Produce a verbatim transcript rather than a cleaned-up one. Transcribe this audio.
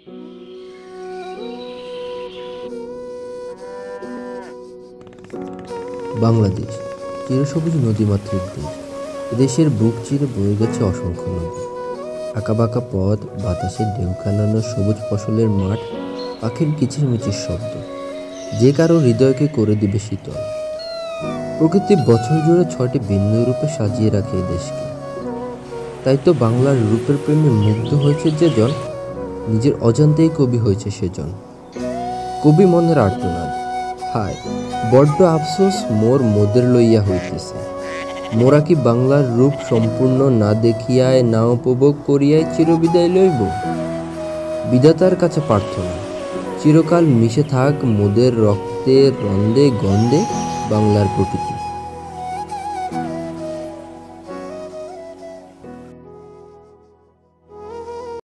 বাংলাদেশ চিরসবুজ নদীমাতৃক দেশ। এদেশের বুক চিরে বয়ে গেছে অসংখ্য নদী। আঁকাবাঁকা পথ, বাতাসের ঢেউ খেলানো সবুজ ফসলের মাঠ, পাখির কিচিরমিচির শব্দ যে কারো হৃদয়কে করে দিবে শীতল। প্রকৃতি বছর জুড়ে ছয়টি ভিন্ন রূপে সাজিয়ে রাখে এই দেশকে। তাই তো বাংলার রূপের প্রেমে মুগ্ধ হয়েছে যে জন, নিজের অজান্তেই কবি হয়েছে সেজন। কবি মনের আর্তনাদ, হায় বড্ড আফসোস মোর মোদের লইয়া হইতেছে। মোরা কি বাংলার রূপ সম্পূর্ণ না দেখিয়ায় না উপভোগ করিয়ায় চিরবিদায় লইব? বিধাতার কাছে প্রার্থনা, চিরকাল মিশে থাক মোদের রক্তের রন্ধে গন্ধে বাংলার প্রকৃতি।